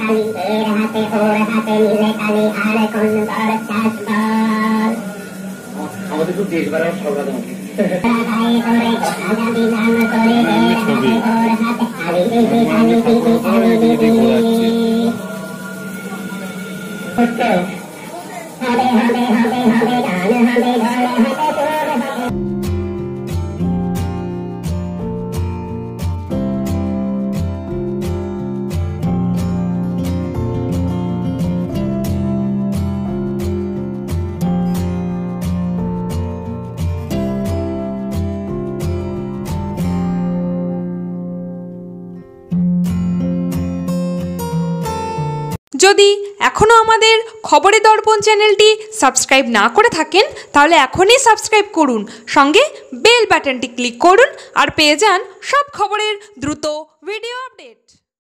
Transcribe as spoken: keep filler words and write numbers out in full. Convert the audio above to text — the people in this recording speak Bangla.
কালি এর হাতে ওর হাতে মিলে কালি আর কোন বার চাঁদবাল আমাদের তো দেশ বাড়ার সরকার আছে ভাই করে আজাদি নাম করে এর হাতে ওর হাতে কালি দিদি কালি দিদি কালি দিদি হবে হবে হবে হবে গান হবে ঘরে হাতে তোর হবে। যদি এখনও আমাদের খবরের দর্পণ চ্যানেলটি সাবস্ক্রাইব না করে থাকেন তাহলে এখনই সাবস্ক্রাইব করুন, সঙ্গে বেল বাটনটি ক্লিক করুন আর পেয়ে যান সব খবরের দ্রুত ভিডিও আপডেট।